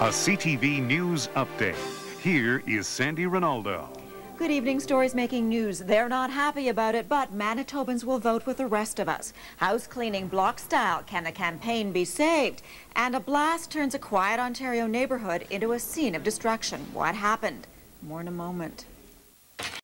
A CTV News Update. Here is Sandy Ronaldo. Good evening. Stories making news. They're not happy about it, but Manitobans will vote with the rest of us. House cleaning block style. Can the campaign be saved? And a blast turns a quiet Ontario neighborhood into a scene of destruction. What happened? More in a moment.